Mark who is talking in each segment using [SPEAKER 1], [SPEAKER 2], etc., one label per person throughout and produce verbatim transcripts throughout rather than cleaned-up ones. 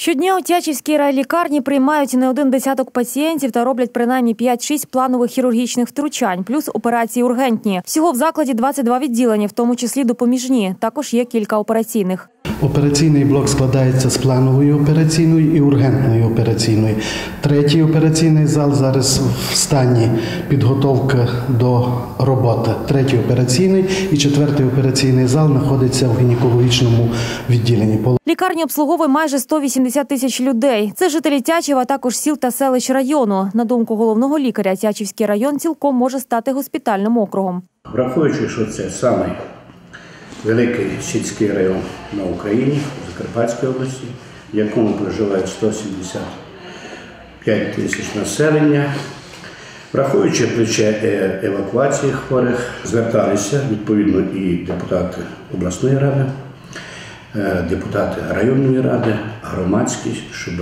[SPEAKER 1] Щодня у Тячівській райлікарні приймають не один десяток пацієнтів та роблять принаймні п'ять-шість планових хірургічних втручань, плюс операції ургентні. Всього в закладі двадцять два відділення, в тому числі допоміжні. Також є кілька операційних.
[SPEAKER 2] Операційний блок складається з планової операційної і ургентної операційної. Третій операційний зал зараз в стані підготовки до роботи. Третій операційний і четвертий операційний зал знаходиться в гінекологічному відділенні.
[SPEAKER 1] Лікарня обслуговує майже сто вісімдесят тисяч людей. Це жителі Тячева, а також сіл та селищ району. На думку головного лікаря, Тячівський район цілком може стати госпітальним округом.
[SPEAKER 3] Враховуючи, що це самий великий сільський район на Україні, в Закарпатській області, в якому проживають сто сімдесят п'ять тисяч населення. Враховуючи плече евакуації хворих, зверталися відповідно і депутати обласної ради, депутати районної ради, громадськість, щоб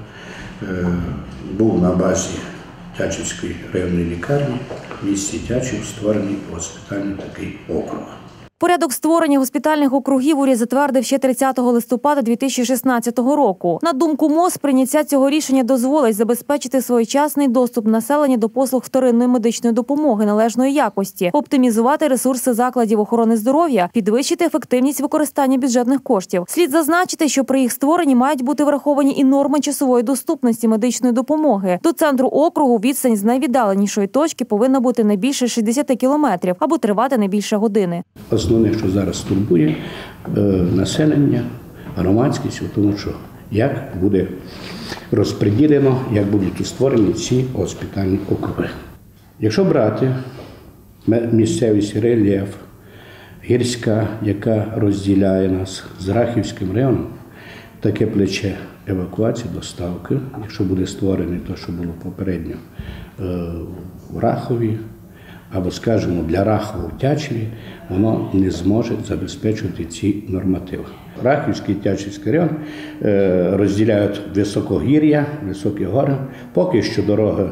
[SPEAKER 3] був на базі Тячівської районної лікарні в місті Тячів створений госпітальний такий округ.
[SPEAKER 1] Порядок створення госпітальних округів уряд затвердив ще тридцятого листопада дві тисячі шістнадцятого року. На думку МОЗ, прийняття цього рішення дозволить забезпечити своєчасний доступ населення до послуг вторинної медичної допомоги належної якості, оптимізувати ресурси закладів охорони здоров'я, підвищити ефективність використання бюджетних коштів. Слід зазначити, що при їх створенні мають бути враховані і норми часової доступності медичної допомоги. До центру округу відстань з найвіддаленішої точки повинна бути не більше шістдесят кілометрів або тривати не більше години.
[SPEAKER 3] Основне, що зараз турбує е, населення, громадськість, тому що як буде розподілено, як будуть створені ці госпітальні округи. Якщо брати місцевість рельєф, гірська, яка розділяє нас з Рахівським районом, таке плече евакуації, доставки, якщо буде створене те, що було попередньо е, в Рахові, або, скажімо, для Рахова в Тячеві, воно не зможе забезпечувати ці нормативи. Рахівський і Тячівський район розділяють високогір'я, високі гори. Поки що дороги,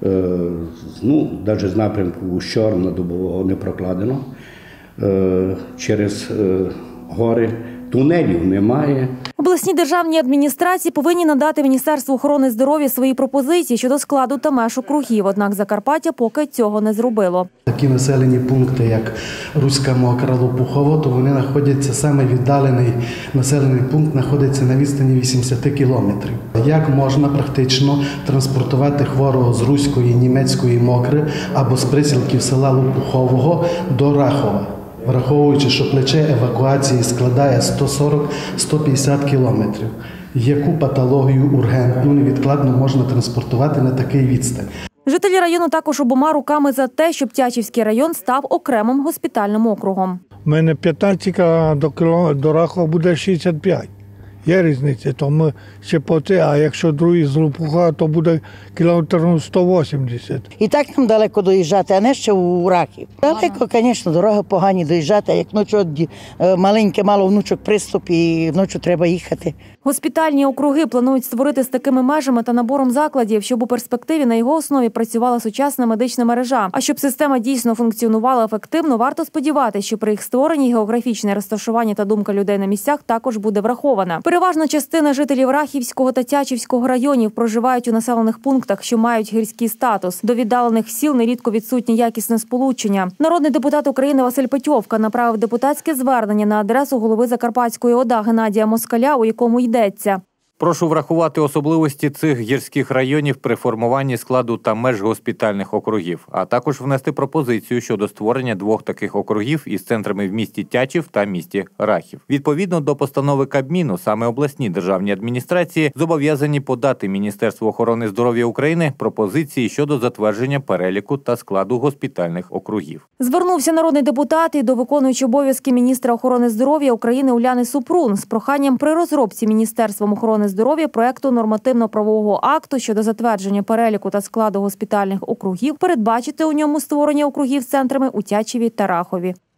[SPEAKER 3] ну, навіть з напрямку Ущор на Дубового не прокладено. Через гори тунелів немає.
[SPEAKER 1] Обласні державні адміністрації повинні надати Міністерству охорони здоров'я свої пропозиції щодо складу та меж округів, однак Закарпаття поки цього не зробило.
[SPEAKER 2] Такі населені пункти, як Руська Мокра, Лопухово, то вони знаходяться, саме віддалений населений пункт знаходиться на відстані вісімдесят кілометрів. Як можна практично транспортувати хворого з Руської, Німецької Мокри або з присілків села Лопухового до Рахова? Враховуючи, що плече евакуації складає сто сорок - сто п'ятдесят кілометрів. Яку патологію ургентну невідкладно можна транспортувати на такий відстань?
[SPEAKER 1] Жителі району також обома руками за те, щоб Тячівський район став окремим госпітальним округом.
[SPEAKER 4] У мене п'ятнадцять, а до, до Рахова буде шістдесят п'ять. Є різниця, то ми ще по це, а якщо другий з Лопуха, то буде кілометрів сто вісімдесят.
[SPEAKER 5] І так нам далеко доїжджати, а не ще у Рахів. Далеко, звісно, дороги погані доїжджати, а як ночі маленьке, мало внучок приступ і вночі треба їхати.
[SPEAKER 1] Госпітальні округи планують створити з такими межами та набором закладів, щоб у перспективі на його основі працювала сучасна медична мережа. А щоб система дійсно функціонувала ефективно, варто сподіватися, що при їх створенні географічне розташування та думка людей на місцях також буде врахована. Переважна частина жителів Рахівського та Тячівського районів проживають у населених пунктах, що мають гірський статус. До віддалених сіл нерідко відсутнє якісне сполучення. Народний депутат України Василь Петьовка направив депутатське звернення на адресу голови Закарпатської ОДА Геннадія Москаля, у якому йдеться:
[SPEAKER 6] прошу врахувати особливості цих гірських районів при формуванні складу та меж госпітальних округів, а також внести пропозицію щодо створення двох таких округів із центрами в місті Тячів та місті Рахів. Відповідно до постанови Кабміну, саме обласні державні адміністрації зобов'язані подати Міністерству охорони здоров'я України пропозиції щодо затвердження переліку та складу госпітальних округів.
[SPEAKER 1] Звернувся народний депутат і до виконуючого обов'язки міністра охорони здоров'я України Уляни Супрун з проханням при розробці Міністерством охорони здоров'я проекту нормативно-правового акту щодо затвердження переліку та складу госпітальних округів передбачити у ньому створення округів з центрами у Тячеві та Рахові.